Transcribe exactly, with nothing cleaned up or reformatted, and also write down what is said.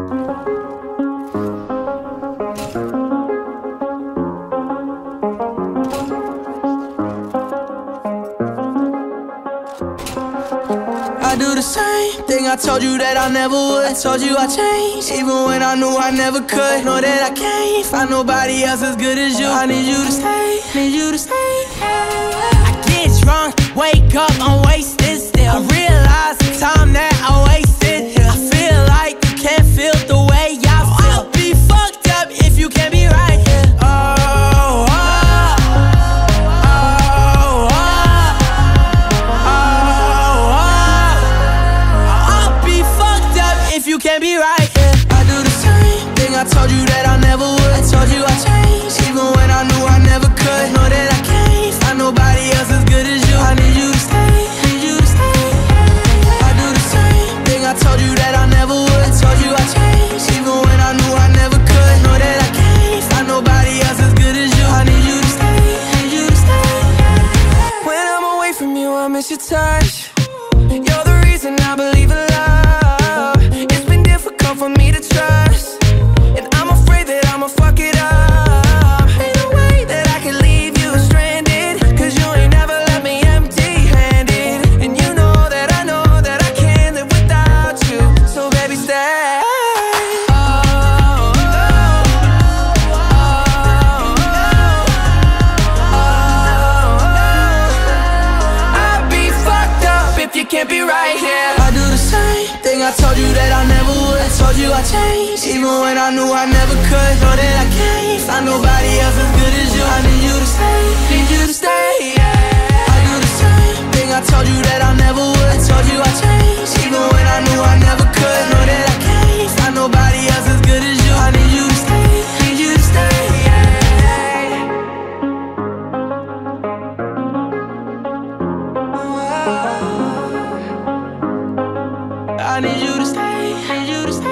I do the same thing I told you that I never would. I told you I changed, even when I knew I never could. Know that I can't find nobody else as good as you. I need you to stay, need you to stay. I get drunk, wake up, I'm wasted still. I realize the time that I wasted here. I feel like you can't feel the way I feel. I'll be fucked up if you can't be right here. Oh, oh. You can't be right, yeah. I do the same thing I told you that I never would. I told you I changed, even when I knew I never could. Know that I can't find nobody else as good as you. I need you to stay, need you to stay. I do the same thing I told you that I never would. I told you I changed, even when I knew I never could. Know that I can't find nobody else as good as you. I need you to stay, need you to stay. When I'm away from you, I miss your touch. You're the reason I believe in love. For me to trust, and I'm afraid that I'ma fuck it up. Ain't no way that I can leave you stranded, cause you ain't never left me empty-handed. And you know that I know that I can't live without you. So baby, stay. Oh, oh, oh, oh, oh. I'd be fucked up if you can't be right here. I do the same thing I told you that I never would. I told you I changed, even when I knew I never could. Know that I can't find nobody else as good as you. I need you to stay, need you to stay, yeah. I do the same thing I told you that I never would. I told you I changed, even when I knew I never could. Know that I can't find nobody else as good as you. I need you to stay, need you to stay, yeah. I need you to stay, need you to stay.